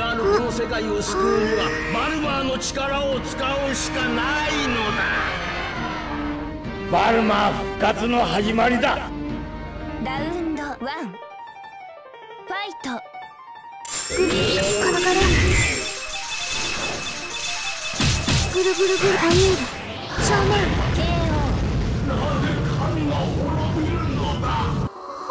があるこの世界を救うにはバルバーの力を使うしかないのだ。バルマー復活の始まりだ。 ラウンド1ファイト。カラカラぐるぐるぐるアイール正面 KO。 なぜ神が滅びるのだ。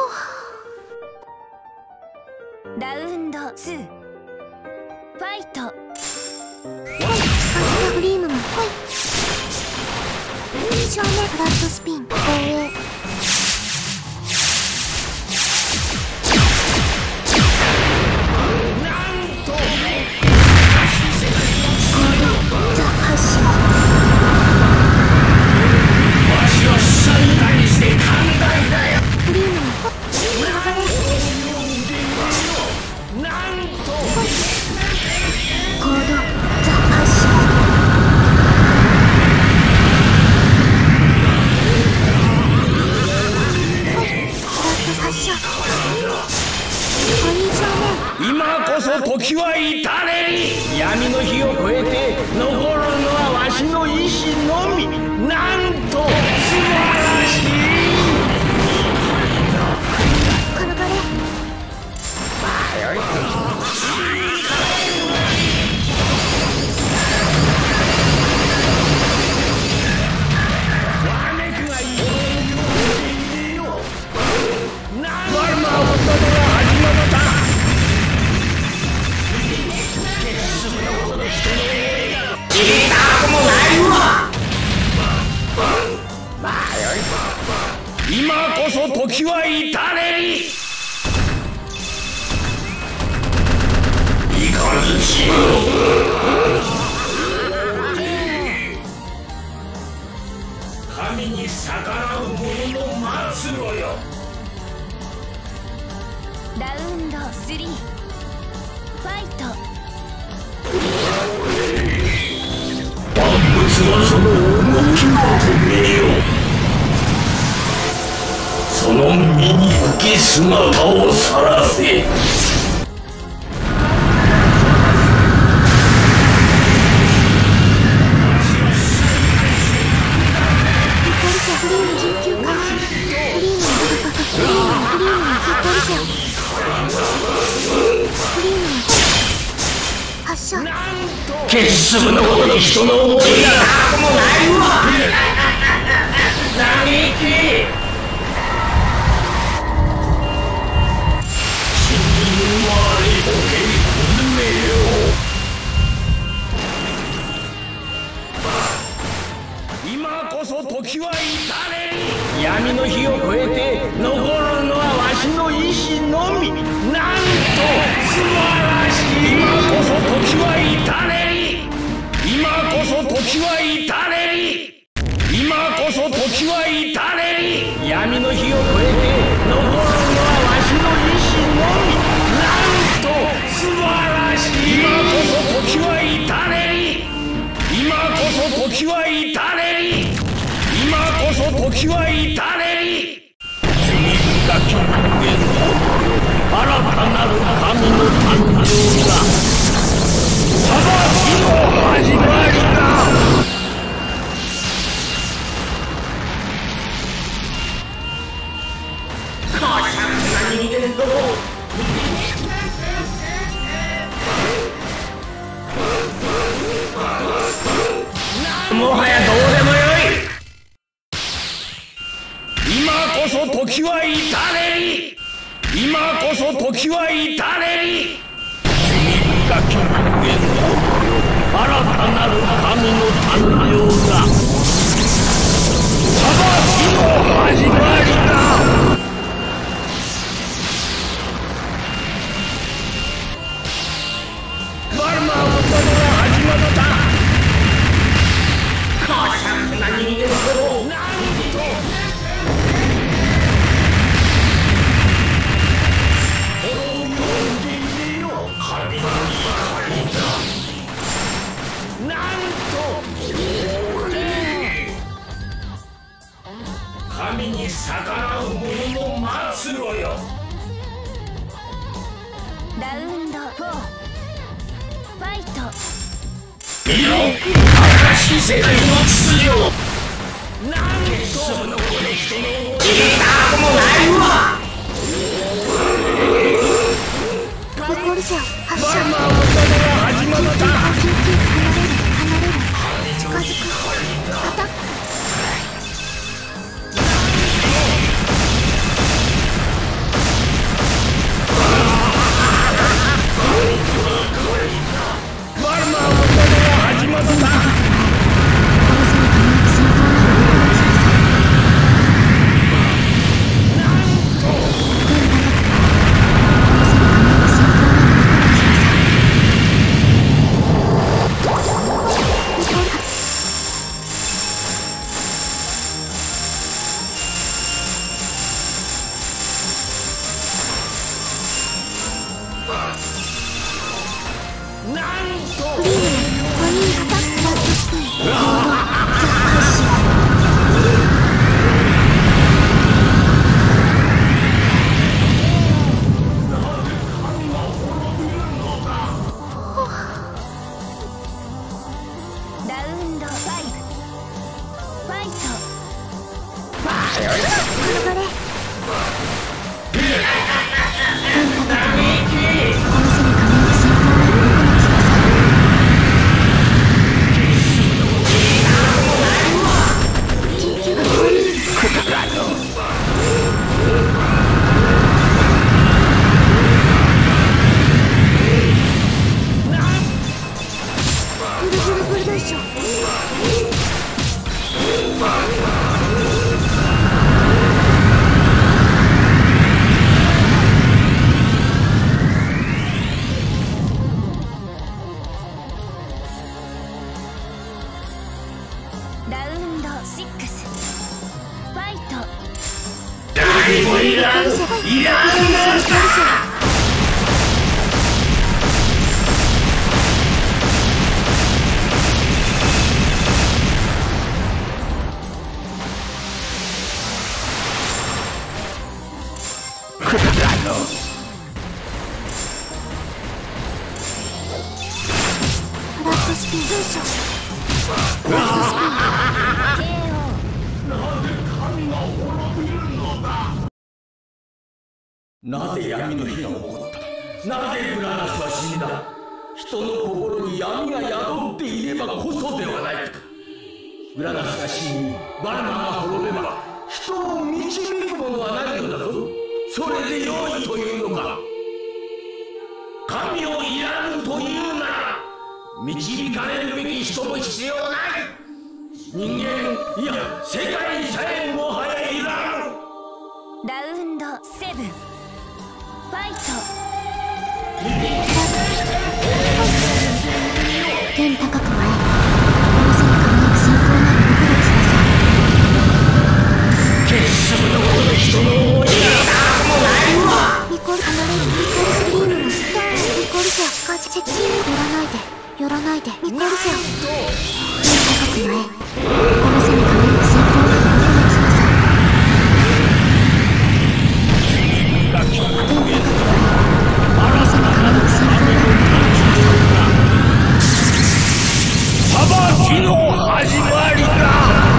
ラウンド2ファイト。アスタグリームマン来い。正面フラットスピン防衛。ザ・発進。 わしは三代にして寛大だよ。 グリームマンなんとコードザ・発進。フラット発射。ポイン正面。 今こそ時は至れり。闇の火を越えて残るのはわしの意志のみ。なんと素晴らしい。 カラカレわめくがいい。バルマーをったのが始まった。聞いたこともないわ。今こそ時は至れり。いかずち神に逆らう者の末路よ。 ラウンド3ファイト。 万物はその動きを止めよ。その醜き姿を晒せ。 グリーム緊急回避。グリームのグリームの引っ張り線。グリームの発射。 決死のことに人の思いがなくもないわ。嘆き死人はありぼけに崩めよ。今こそ時は至れり。闇の火を越えて残るのはわしの意志のみ。なんと素晴らしい。今こそ時は至れり。今こそ時は至れり。今こそ時は至れり。闇の火を越えて残るのはわしの意志のみ。なんと素晴らしい。今こそ時は至れり。今こそ時は至れり。今こそ時は至れり。罪深き人間の新たなる神の誕生が裁きの始まりだ。母さんな人間ども。もはやどうでもよい。今こそ時は至れり。今こそ時は至れり。罪深き人間の新たなる神の誕生が裁きの始まりだ。バルマーをったのが始まった。母さんな人間ども。なんと神に逆らう者の末路よ。 ラウンド4フファイト。 見ろ、新しい世界の秩序を。なんとそのこの人の聞いたもないわ。 リコルジャ発射。 まあ始まった。 緊急離れる近づくアタック。 始まった。なぜ闇の火が起こった。なぜグラナスは死んだ。人の心に闇が宿っていればこそではないか。グラナスが死にバルマが滅べば人を導くものはないのだぞ。それで良いというのか。神をいらぬというなら導かれるべき人も必要ない。人間いや世界さえもはやいらぬ。 ラウンド7ファイト。天高く舞え。まさに輝く先鋒なる僕の翼。 結束のことで人の思いがもないわ。 ニコル離れる。ニコルスクリームのスター。ニコルジャガチチチ。寄らないでニコルジャ。天高く舞え。まさに輝く先鋒なる僕の翼。 裁きの始まりだ。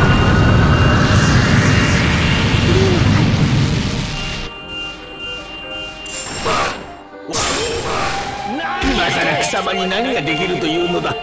今さら貴様に何ができるというのだ。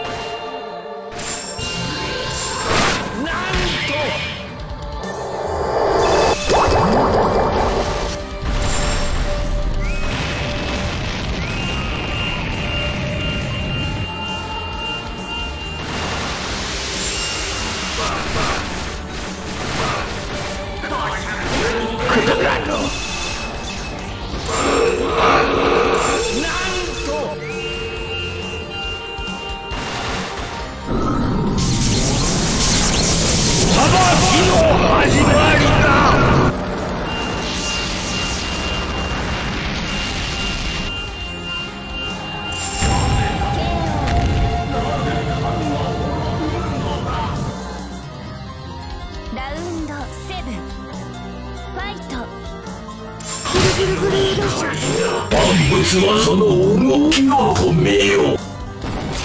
万物はその動きを止めよう。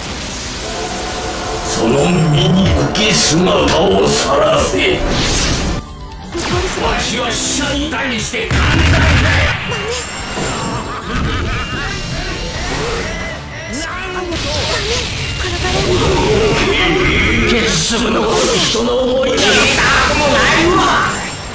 その醜き姿を晒せ。わしは死者に対して寛大だよ。決すのこの人の思いなどたくもないわ。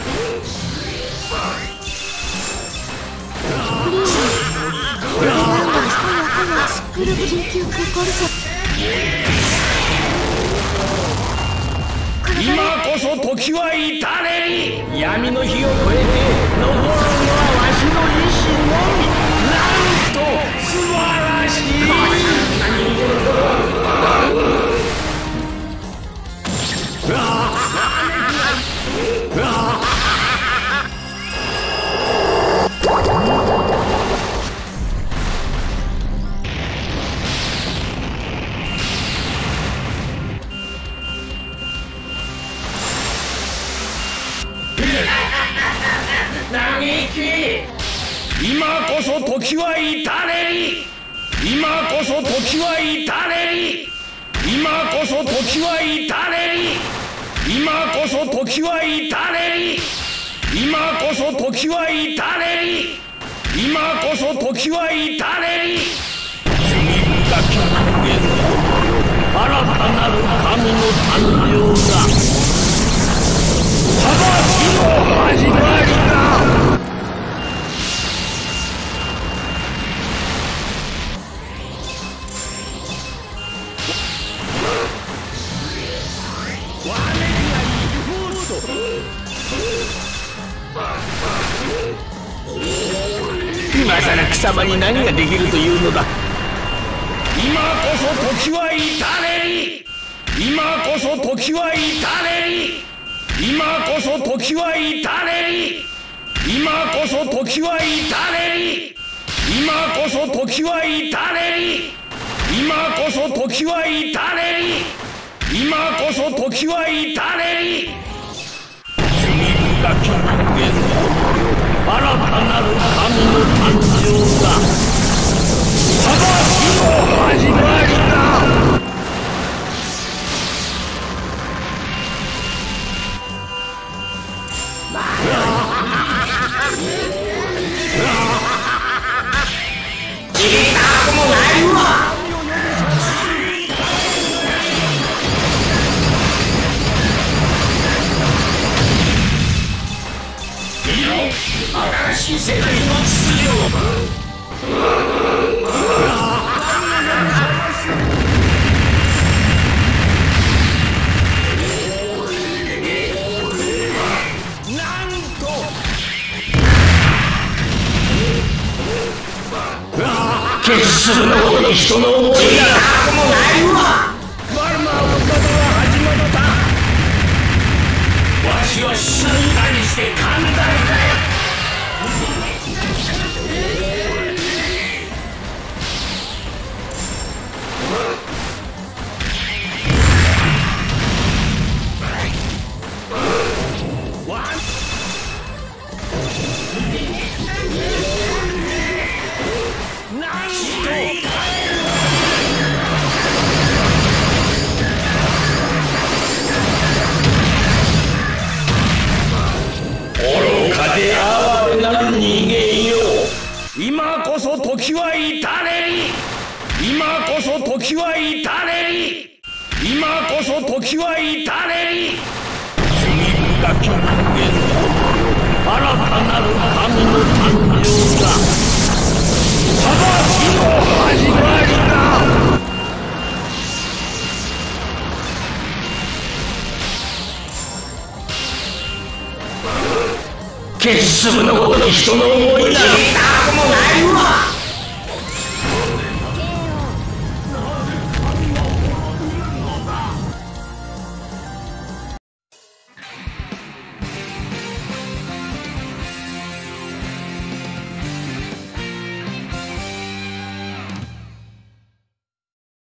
今こそ時は至れり。闇の火を越えて残るのはわしの意志のみ。なんと素晴らしい。今こそ時は至れり。今こそ時は至れり。今こそ時は至れり。今こそ時は至れり。今こそ時は至れり。今こそ時は至れり。罪深き人間の新たなる神の誕生だ。裁きの始まりだ。今さら貴様に何ができるというのだ。今こそ時は至れり。今こそ時は至れり。今こそ時は至れり。今こそ時は至れり。今こそ時は至れり。今こそ時は至れり。今こそ時は至れり。罪深き人間の新たなる神の誕生だ。裁きの始まりだ。知りたくもないわ。新しい世界の秩序を。なんと決するのこの人の思いがなくもないわ。バルマーのことは始まった。わしは死者に対して寛大だよ。愚かで哀れなる人間よ。今こそ時は至れり。今こそ時は至れり。今こそ時は至れり。罪深き人間の新たなる神の誕生だ。裁きの始まりだ。決するのこの人の思いなどたくもないわ。